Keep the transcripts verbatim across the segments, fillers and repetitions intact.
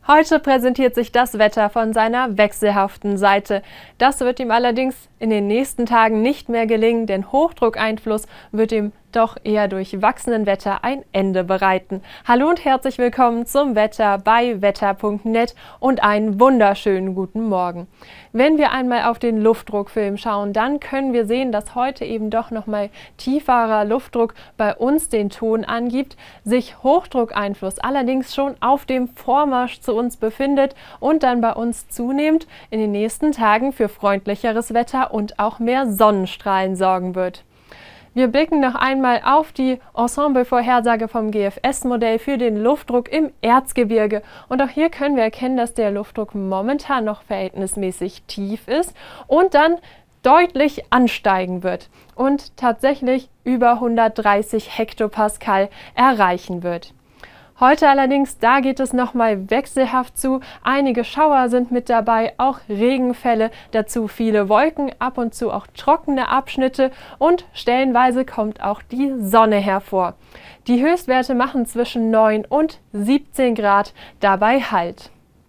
Heute präsentiert sich das Wetter von seiner wechselhaften Seite. Das wird ihm allerdings in den nächsten Tagen nicht mehr gelingen, denn Hochdruckeinfluss wird ihm doch eher durch wachsenden Wetter ein Ende bereiten. Hallo und herzlich willkommen zum Wetter bei wetter punkt net und einen wunderschönen guten Morgen. Wenn wir einmal auf den Luftdruckfilm schauen, dann können wir sehen, dass heute eben doch nochmal tieferer Luftdruck bei uns den Ton angibt, sich Hochdruckeinfluss allerdings schon auf dem Vormarsch zu uns befindet und dann bei uns zunehmend in den nächsten Tagen für freundlicheres Wetter und auch mehr Sonnenstrahlen sorgen wird. Wir blicken noch einmal auf die Ensemble-Vorhersage vom G F S-Modell für den Luftdruck im Erzgebirge. Und auch hier können wir erkennen, dass der Luftdruck momentan noch verhältnismäßig tief ist und dann deutlich ansteigen wird und tatsächlich über hundertdreißig Hektopascal erreichen wird. Heute allerdings, da geht es nochmal wechselhaft zu. Einige Schauer sind mit dabei, auch Regenfälle, dazu viele Wolken, ab und zu auch trockene Abschnitte und stellenweise kommt auch die Sonne hervor. Die Höchstwerte machen zwischen neun und siebzehn Grad dabei Halt.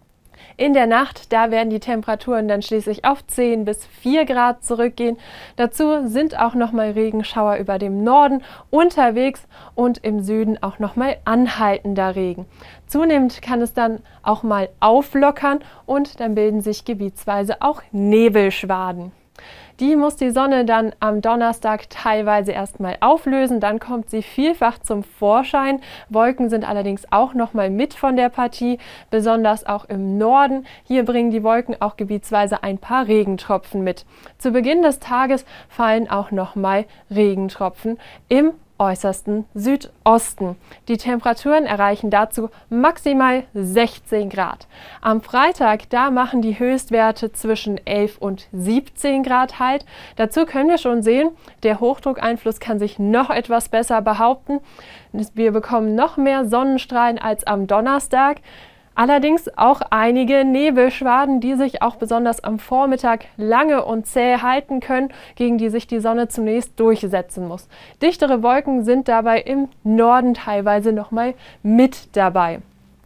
In der Nacht, da werden die Temperaturen dann schließlich auf zehn bis vier Grad zurückgehen. Dazu sind auch nochmal Regenschauer über dem Norden unterwegs und im Süden auch nochmal anhaltender Regen. Zunehmend kann es dann auch mal auflockern und dann bilden sich gebietsweise auch Nebelschwaden. Die muss die Sonne dann am Donnerstag teilweise erstmal auflösen, dann kommt sie vielfach zum Vorschein. Wolken sind allerdings auch nochmal mit von der Partie, besonders auch im Norden. Hier bringen die Wolken auch gebietsweise ein paar Regentropfen mit. Zu Beginn des Tages fallen auch nochmal Regentropfen im äußersten Südosten. Die Temperaturen erreichen dazu maximal sechzehn Grad. Am Freitag, da machen die Höchstwerte zwischen elf und siebzehn Grad Halt. Dazu können wir schon sehen, der Hochdruckeinfluss kann sich noch etwas besser behaupten. Wir bekommen noch mehr Sonnenstrahlen als am Donnerstag. Allerdings auch einige Nebelschwaden, die sich auch besonders am Vormittag lange und zäh halten können, gegen die sich die Sonne zunächst durchsetzen muss. Dichtere Wolken sind dabei im Norden teilweise nochmal mit dabei.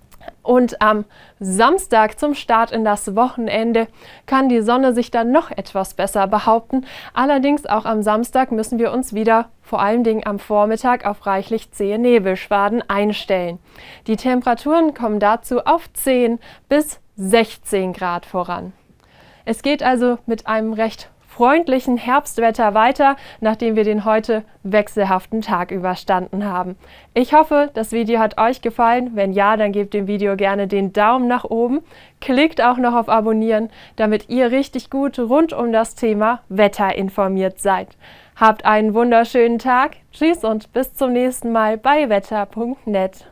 Und am Samstag zum Start in das Wochenende kann die Sonne sich dann noch etwas besser behaupten. Allerdings auch am Samstag müssen wir uns wieder vor allen Dingen am Vormittag auf reichlich zähe Nebelschwaden einstellen. Die Temperaturen kommen dazu auf zehn bis sechzehn Grad voran. Es geht also mit einem recht freundlichen Herbstwetter weiter, nachdem wir den heute wechselhaften Tag überstanden haben. Ich hoffe, das Video hat euch gefallen. Wenn ja, dann gebt dem Video gerne den Daumen nach oben. Klickt auch noch auf Abonnieren, damit ihr richtig gut rund um das Thema Wetter informiert seid. Habt einen wunderschönen Tag. Tschüss und bis zum nächsten Mal bei wetter punkt net.